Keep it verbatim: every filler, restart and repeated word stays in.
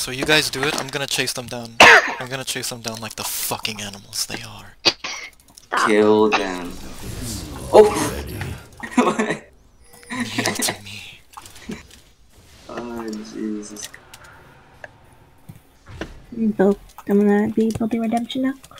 So you guys do it, I'm gonna chase them down. I'm gonna chase them down like the fucking animals they are. Stop. Kill them. Oh! Kneel to me. Oh, Jesus. Build, I'm gonna be building redemption now.